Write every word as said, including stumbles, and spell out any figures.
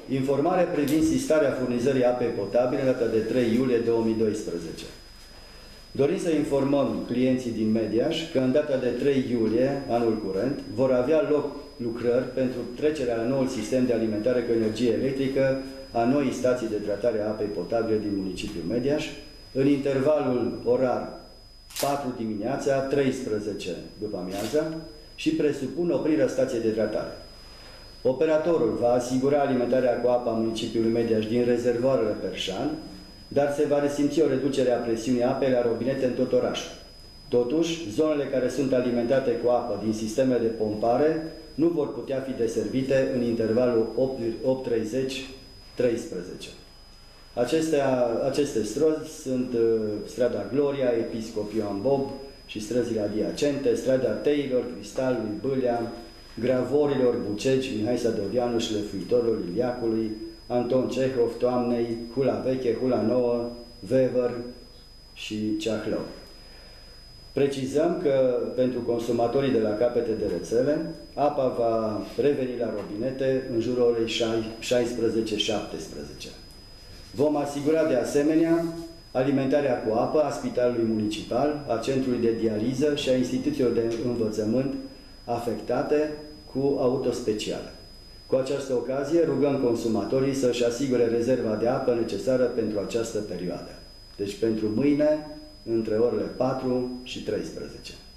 Informare privind sistarea furnizării apei potabile, data de trei iulie două mii doisprezece. Dorim să informăm clienții din Mediaș că în data de trei iulie, anul curent, vor avea loc lucrări pentru trecerea la noul sistem de alimentare cu energie electrică a noii stații de tratare a apei potabile din municipiul Mediaș, în intervalul orar patru dimineața, treisprezece după amiaza și presupun oprirea stației de tratare. Operatorul va asigura alimentarea cu apă a municipiului Mediaș din rezervoarele Perșan, dar se va resimți o reducere a presiunii apei la robinete în tot orașul. Totuși, zonele care sunt alimentate cu apă din sistemele de pompare nu vor putea fi deservite în intervalul opt treizeci treisprezece. Acestea, aceste străzi sunt uh, strada Gloria, Episcop Ioan Bob și străzile adiacente, strada Teilor, Cristalului, Bâlea, Gravorilor, Bucegi, Mihai Sadoveanu și Lefuitorilor Iliacului, Anton Cehov, Toamnei, Hula Veche, Hula Nouă, Vever și Ceahlău. Precizăm că pentru consumatorii de la capete de rețele, apa va reveni la robinete în jurul orei șaisprezece șaptesprezece. Vom asigura de asemenea alimentarea cu apă a Spitalului Municipal, a Centrului de Dializă și a instituțiilor de învățământ afectate cu auto speciale. Cu această ocazie rugăm consumatorii să-și asigure rezerva de apă necesară pentru această perioadă. Deci pentru mâine, între orele patru și treisprezece.